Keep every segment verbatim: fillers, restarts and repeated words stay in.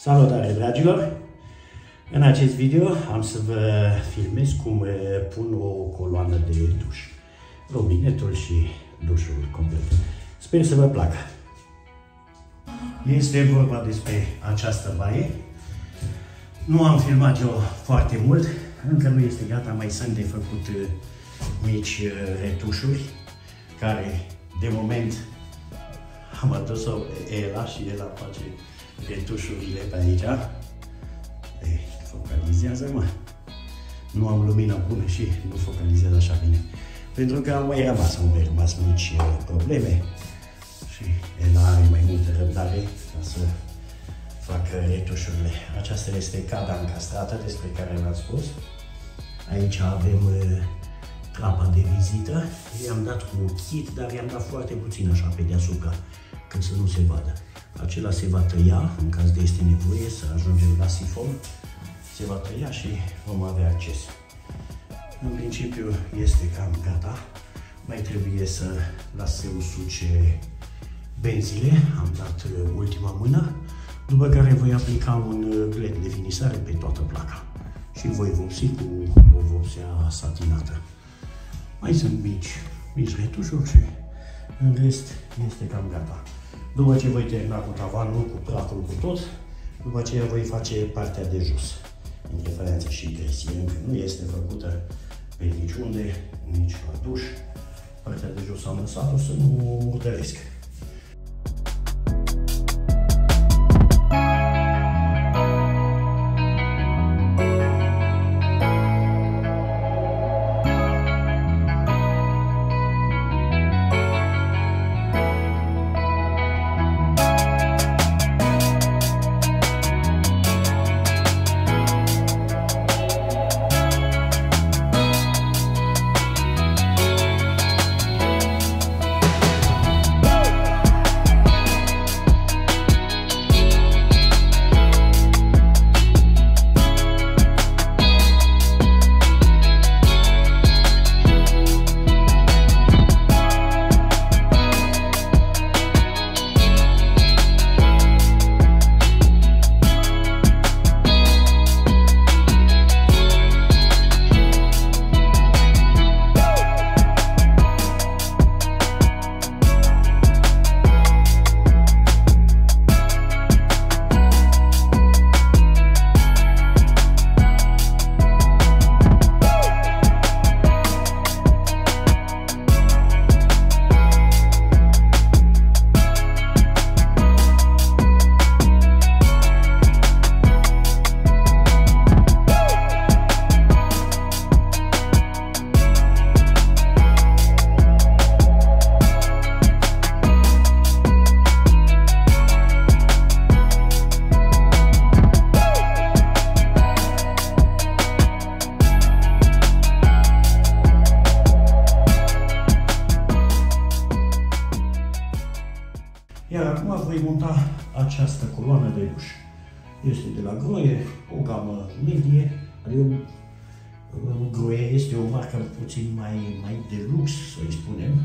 Salutare, dragilor! În acest video am să vă filmez cum pun o coloană de duș. Robinetul și dușul complet. Sper să vă placă. Este vorba despre această baie. Nu am filmat eu foarte mult. Încă nu este gata, mai sunt de făcut mici retușuri care de moment am adus-o Ela și Ela face retușurile pe aici. Ei, focalizează, mă. Nu am lumină bună și nu focalizează așa bine. Pentru că au mai rămas, au mai rămas mici probleme și Ela are mai multă răbdare ca să facă retușurile. Aceasta este cada încastrată despre care v-am spus. Aici avem trapa de vizită. I-am dat cu kit, dar i-am dat foarte puțin așa pe deasupra, cât să nu se vadă. Acela se va tăia, în caz de este nevoie să ajungem la sifon, se va tăia și vom avea acces. În principiu este cam gata. Mai trebuie să las să usuce benzile. Am dat ultima mână, după care voi aplica un gled de finisare pe toată placa și voi vopsi cu o vopsea satinată. Mai sunt mici, mici retușuri și în rest este cam gata. După ce voi termina cu tavanul, cu praful, cu tot, după aceea voi face partea de jos, între faianță și gresie. Încă nu este făcută pe niciunde, nici la duș. Partea de jos am lăsat-o să nu murdăresc. Iar acum voi monta această coloană de duș. Este de la Grohe, o gamă medie, adică Grohe este o marcă puțin mai, mai de lux, să-i spunem,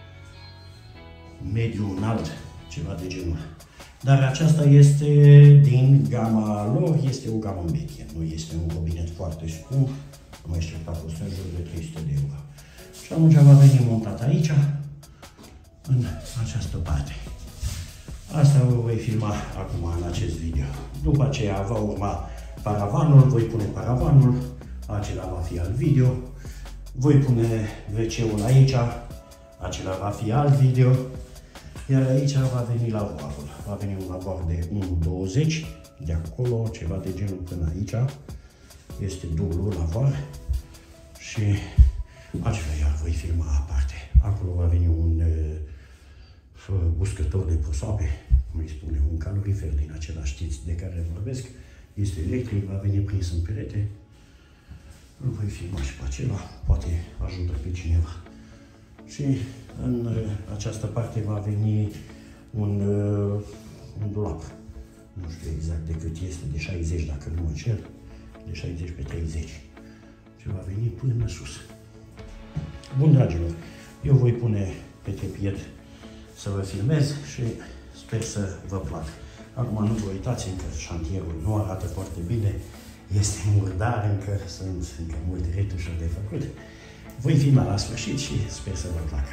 mediu înalt, ceva de genul. Dar aceasta este din gama lor, este o gamă medie, nu este un robinet foarte scump, nu mai știu, costă în jur de trei sute de euro. Și atunci va veni montat aici, în această parte. Asta o voi filma acum în acest video. După aceea va urma paravanul, voi pune paravanul, acela va fi alt video. Voi pune W C-ul aici, acela va fi alt video. Iar aici va veni lavorul. Va veni un lavor de unu virgulă douăzeci, de acolo ceva de genul până aici. Este dublu lavor și acela iar voi filma aparte. Acolo va veni un uscător de prosoape, cum îi spune, un calorifer din acela, știți, de care vorbesc. Este electric, va veni prins în perete. Îl voi filma și pe acela, poate ajută pe cineva. Și în această parte va veni un, un dulap. Nu știu exact de cât este, de șaizeci dacă nu mă înșel, de șaizeci pe treizeci. Și va veni până sus. Bun, dragilor, eu voi pune pe tepied să vă filmez și sper să vă placă. Acum nu vă uitați, încă șantierul nu arată foarte bine, este murdar, încă sunt încă multe retușuri de făcut. Voi filma la sfârșit și sper să vă placă.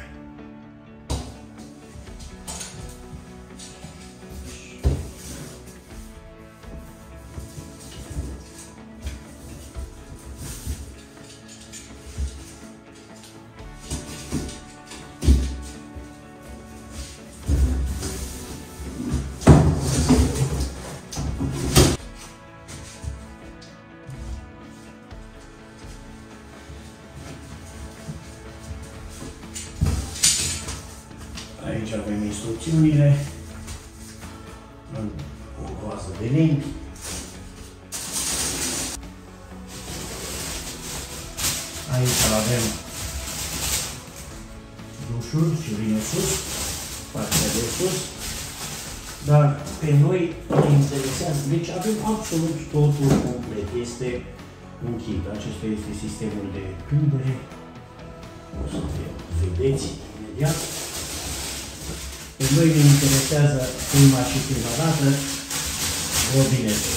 Aici avem instrucțiunile, o groază de limbi. Aici avem dușul și vine sus, partea de sus, dar pe noi ne interesează, deci avem absolut totul complet, este un kit. Acesta este sistemul de prindere, o să vedeți imediat. Pe noi ne interesează prima și prima dată robinetul.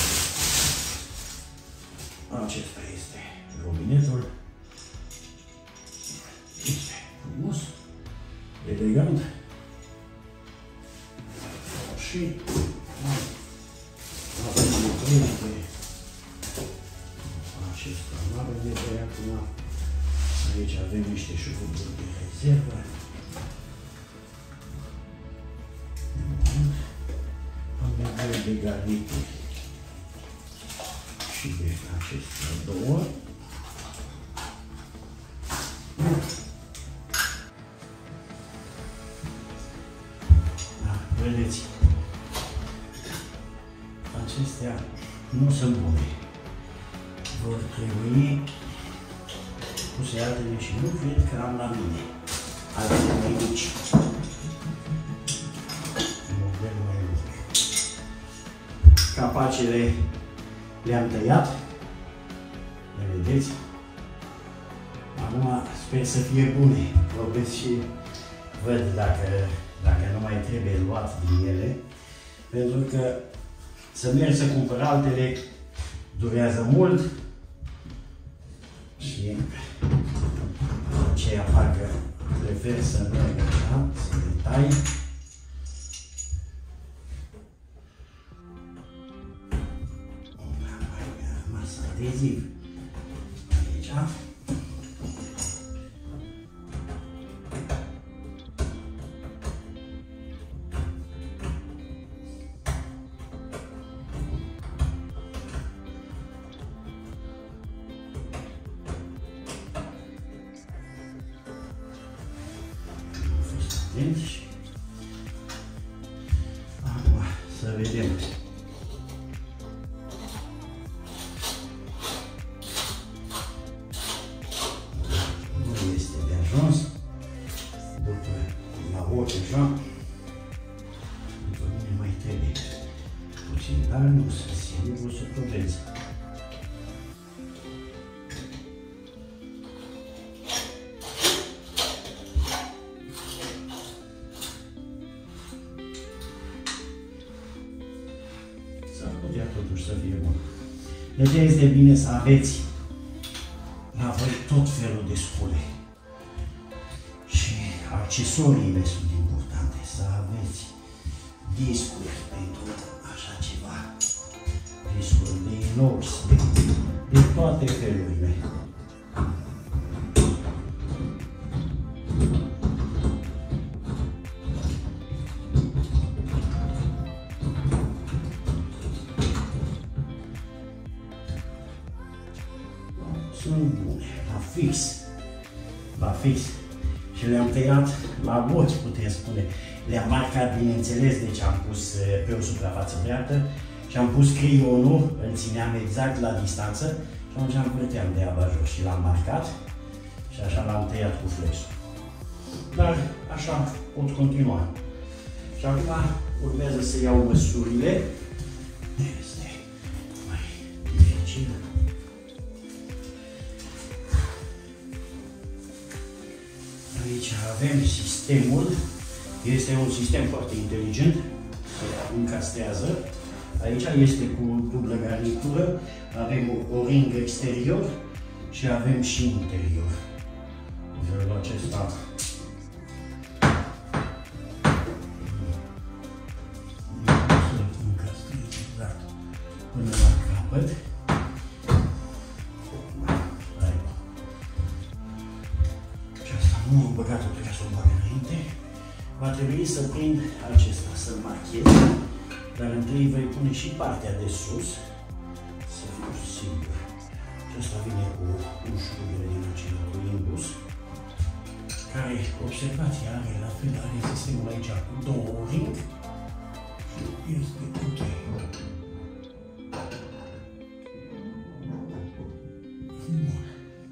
Acesta este robinetul. Este frumos, elegant. Și avem nevoie de acesta. Nu avem nevoie acum. Aici avem niște șuruburi de rezervă. Am nevoie de garnituri și de acestea două. Da, vedeți, acestea nu sunt bune. Vor trebui puse altele și nu cred că am la mine altele mai mici. Capacele le-am tăiat, le vedeți? Acum sper să fie bune, probez și văd dacă, dacă nu mai trebuie luat din ele, pentru că să merg să cumpăr altele durează mult și aceea parcă prefer să merg așa, să le tai. Adeziv aici. Atenți. Acum să vedem. Deja, după mine mai trebuie puțin, dar nu sunt sigur să probez. S-ar putea totuși să fie bun. De ce este bine să aveți la voi tot felul de scule și accesoriile sunt importante, să aveți discuri pentru așa ceva, discuri de inox, de, de toate felurile. Sunt bune, la fix, la fix. Și le-am tăiat la boți, putem spune. Le-am marcat, bineînțeles, deci am pus pe o suprafață dreaptă și am pus creionul, îl țineam exact la distanță și atunci am plăteam de abajur și l-am marcat și așa l-am tăiat cu flexul. Dar așa pot continua. Și acum urmează să iau măsurile. Este mai dificil. Aici avem sistemul. Este un sistem foarte inteligent. Se încastrează. Aici este cu dublă garnitură, avem o ring exterior și avem și interior. În felul acesta exact până la capăt. Aceasta nu am băgat-o, trebuia să o bag înainte. Va trebui să prind acesta, să-l machez, dar întâi voi pune și partea de sus, să fiu sigur. Acesta vine cu ușurile din acela cu Indus, care, observați, are la fel, are sistemul aici cu două ring și este ok. Bun.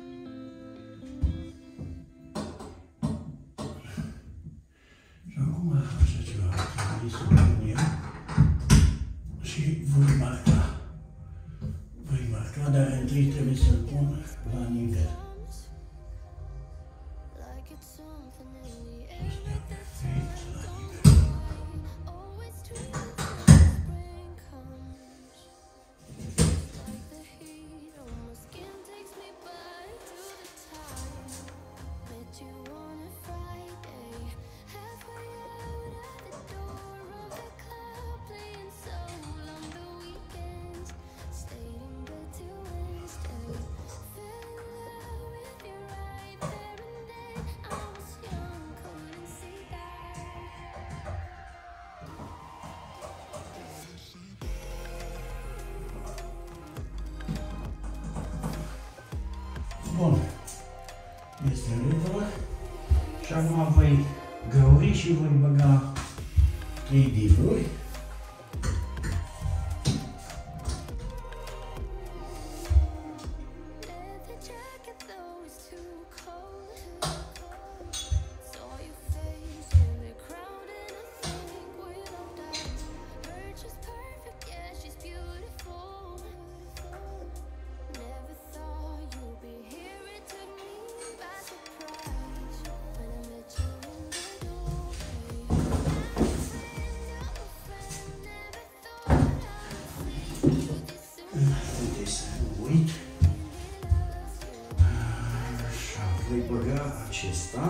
Și acum așa ceva trebuie să pun eu și voi marca. Voi marca, dar întâi trebuie să-l pun la nivel. Astea perfect la nivel. Bun, este în regulă și acum voi găuri și voi băga trei divruri. Voi băga acesta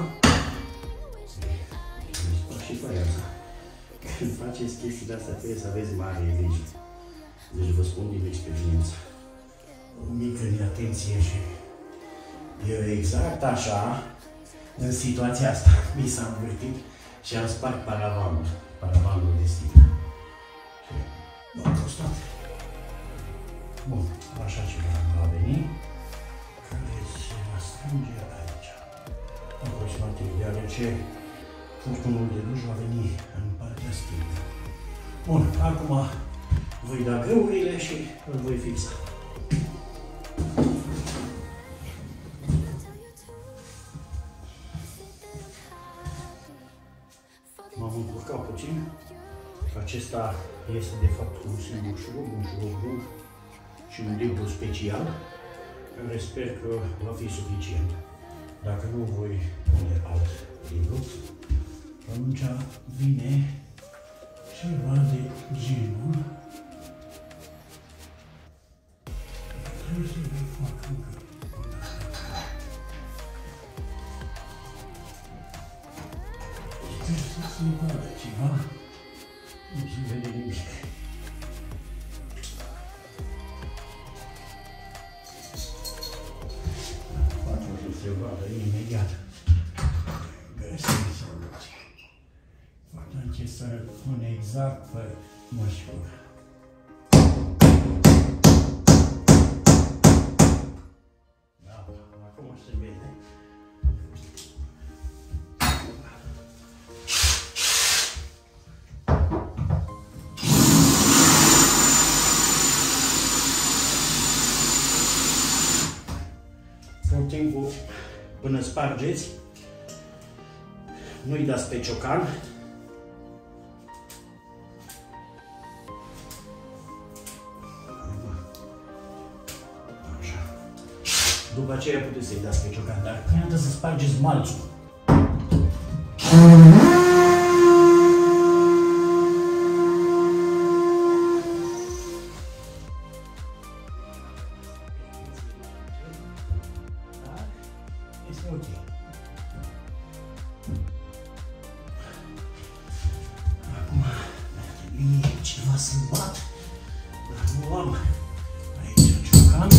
și faiața. Când faceți chestiile astea trebuie să aveți mare grijă. Deci vă spun din experiență. O mică neatenție și eu exact așa, în situația asta, mi s-a învârtit și am spart paravanul, paravanul de sticlă. Și nu am costat. Bun, așa ceva va veni, care se va strânge aici. Aproximativ, deoarece furtunul de duș va veni în partea stângă. Bun, acum voi da găurile și îl voi fixa. M-am încurcat puțin. Acesta este de fapt un singur șurub, un șurub lung și un diblu special, care sper că va fi suficient. Dacă nu, voi pune alt diblu. Atunci vine ceva de genul. Trebuie să vă fac încă. Sper să se vadă ceva. Nu se vede nimic. Facem să se vadă imediat. Găsim soluție. Facem ce să pun exact pe măsură. Da, acum se vede. Tot timpul, până spargeți, nu-i dați pe ciocan. Așa. După aceea puteți să-i dați pe ciocan, dar trebuie să spargeți malțul. Ok. Acum mi-ar trebui ceva să-l bat, dar nu am. Aici ciocan.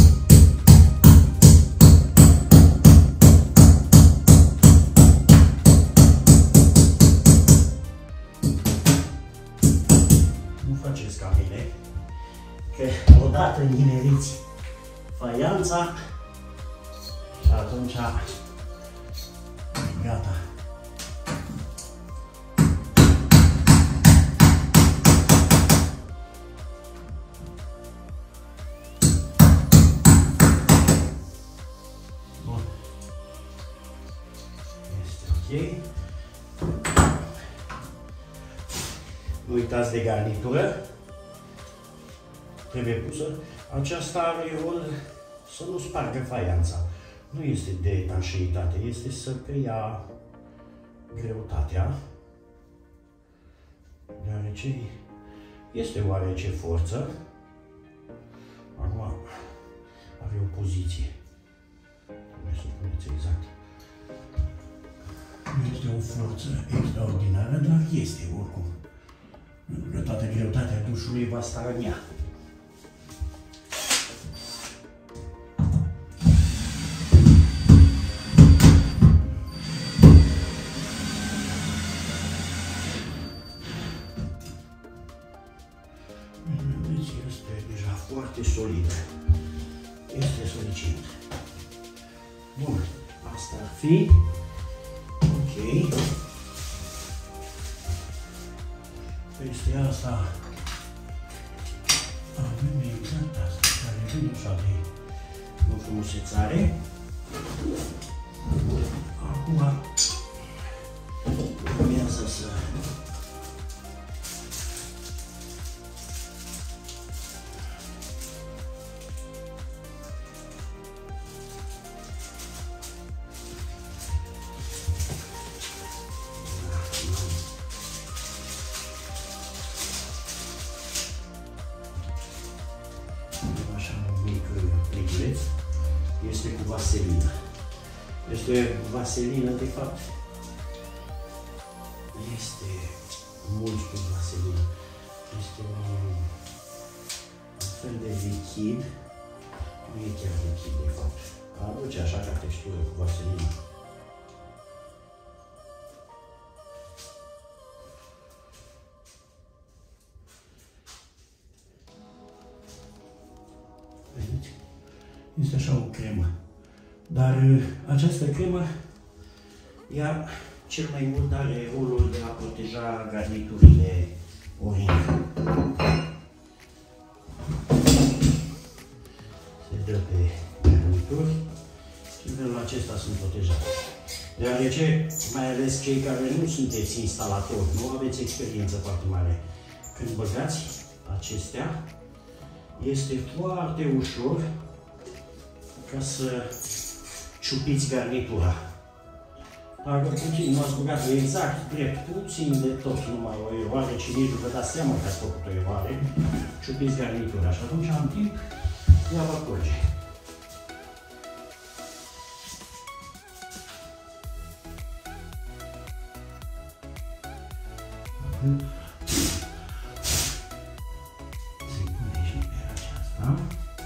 Nu faceți ca mine, că odată nimeriți faianța, atunci gata. Bun. Este ok. Nu uitați de garnitură. Trebuie pusă. Aceasta are rol să nu spargă faianța. Nu este de etanșeitate, este să preia greutatea, deoarece este oarece forță. Acum are o poziție. Trebuie să spuneți exact. Nu este o forță extraordinară, dar este oricum. Pentru că toată greutatea dușului va sta în ea. Foarte solidă. Este suficient. Bun. Asta ar fi. Ok. Peste asta avem exact asta, care vine așa de o frumusețare. Acum urmează să este cu vaselină. Este vaselină, de fapt, este mult cu vaselină. Este un fel de lichid, nu e chiar lichid, de fapt. Aduce așa ca textură cu vaselină. Vedeți? Este așa o cremă. Dar această cremă, ea cel mai mult are rolul de a proteja garniturile orind. Se dă pe garnituri și în felul acesta sunt protejate. Deoarece, mai ales cei care nu sunteți instalatori, nu aveți experiență foarte mare, când băgați acestea, este foarte ușor ca să ciupiți garnitura. Dacă puțin nu ați băgat exact drept, puțin de tot, numai o eroare, ci nici nu vă dați seama că ați făcut o eroare, ciupiți garnitura și atunci în timp ea va curge. Se pune și pe aceasta.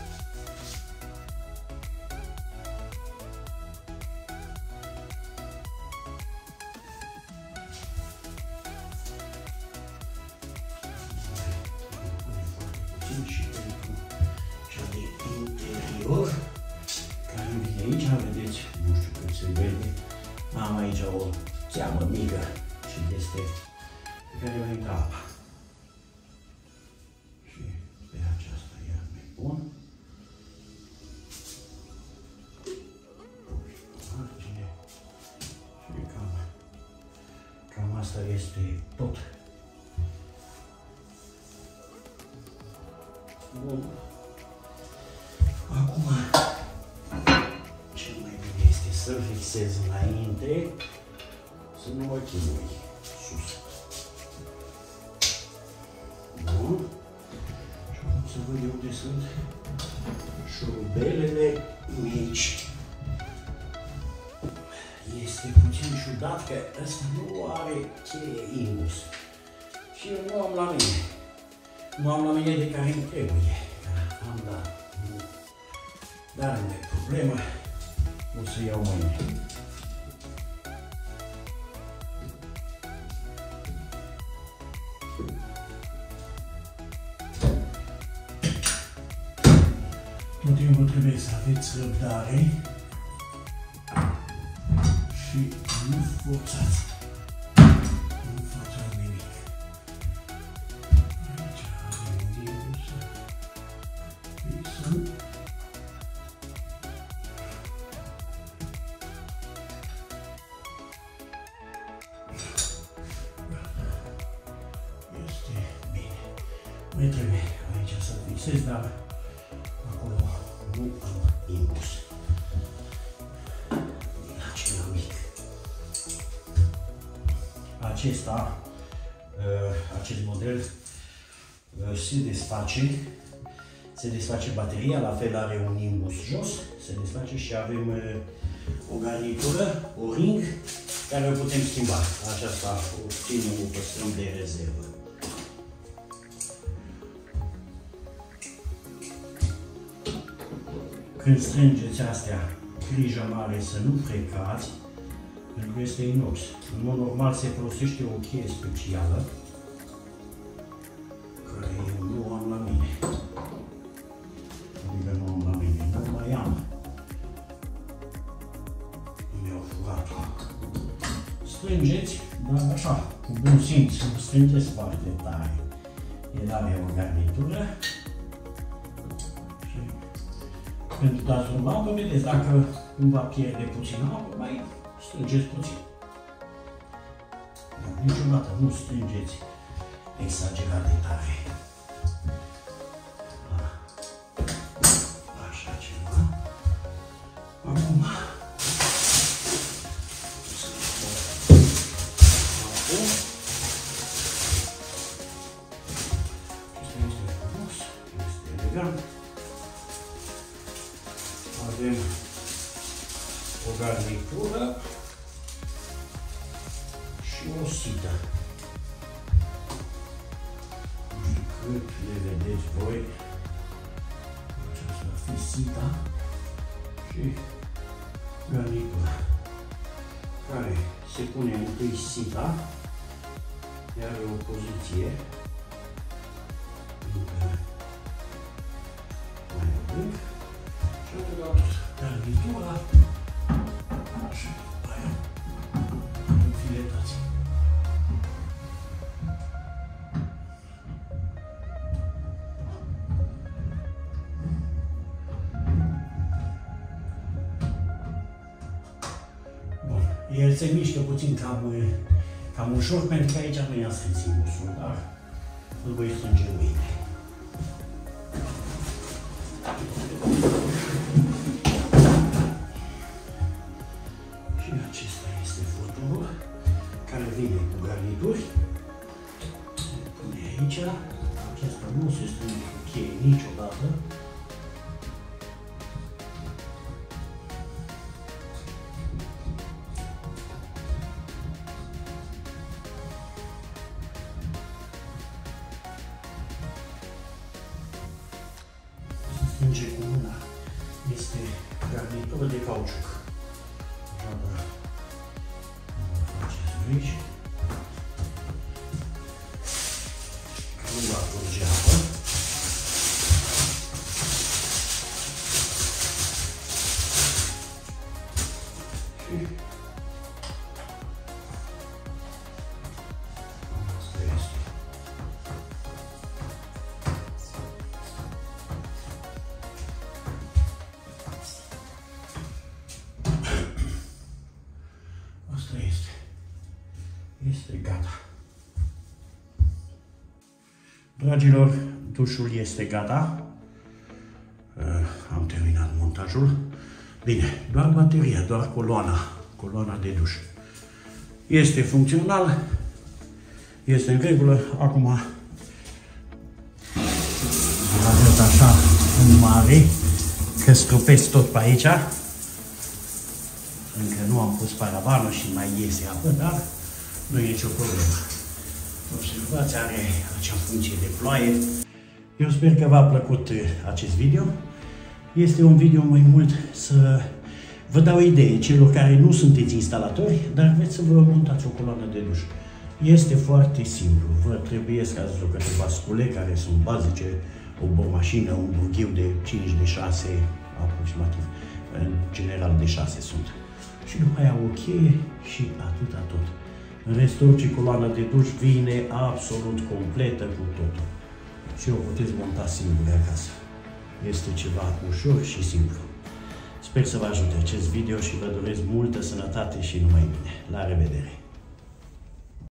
Și pentru cea de interior, care vine aici, vedeți, nu știu cât se vede, am aici o cheamă mică și este pe care o intră apa. Și pe aceasta iar mai pun. Margine. Și cam, cam asta este tot. Bun. Acum, cel mai bine este să-l fixez înainte, să nu mă chinui sus. Bun. Și acum să văd eu unde sunt șurubelele mici. este puțin ciudat că ăsta nu are cheie Imbus. Și eu nu am la mine. Nu am la mine de care îmi trebuie. Am dat. Dar nu e problemă. O să iau mâine. Tot timpul trebuie să aveți răbdare și nu forțați. Nu faceți nimic. Aici avem Imbusă. Fixăm. Este bine. Mai trebuie aici să fixez, dar acolo nu am Imbus. Din acela mic. Acesta, acest model se desface, se desface bateria, la fel are un Imbus jos, se desface și avem o garnitură, o ring, care o putem schimba. Aceasta o ținem, o păstrăm de rezervă. Când strângeți astea, grijă mare să nu frecați, pentru că este inox. În mod normal se folosește o cheie specială, care eu nu am la mine. Adică nu am la mine, nu mai am. Mi-au furat-o. Strângeți, dar așa, cu bun simț, nu strângeți foarte tare. El are o garnitură. Când dați un apă, vedeți, dacă cumva pierde puțin apă, mai strângeți puțin. Dar niciodată nu strângeți exagerat de tare. Așa ceva. Acum să apă. Asta este frumos, este elegant. Avem o garnitură și o sită. Nu știu cât le vedeți voi. Aceasta va fi sita și garnitura, care se pune întâi sita, iar are o poziție mai adânc. Și am dat garnitura și după aia înfiletați. Bun, el se mișcă puțin cam, cam ușor, pentru că aici nu i-am strâns Imbusul, dar îl voi strânge mâine. Acesta este furtunul, care vine cu garnituri. Se pune aici. Acesta nu se strânge cu cheie niciodată. Se strânge cu mâna. Este garnitură de cauciuc. Aici. Nu va curge apă. Și asta este. Asta este. Este gata. Dragilor, dușul este gata. Uh, am terminat montajul. Bine, doar bateria, doar coloana, coloana de duș. Este funcțional, este în regulă. Acum îl arăt așa în mare, că stropesc tot pe aici. Încă nu am pus parabanul și mai iese apă, dar nu e nicio problemă. Observați, are acea funcție de ploaie. Eu sper că v-a plăcut acest video. Este un video mai mult să vă dau idee celor care nu sunteți instalatori, dar vreți să vă montați o coloană de duș. Este foarte simplu. Vă trebuie, ca să zic, câteva scule care sunt bazice, o bomașină, un bughiu de cinci, de șase, aproximativ, în general de șase sunt. Și după aia o cheie și atâta tot. În rest, orice coloană de duș vine absolut completă cu totul. Și o puteți monta singur acasă. Este ceva ușor și simplu. Sper să vă ajute acest video și vă doresc multă sănătate și numai bine. La revedere!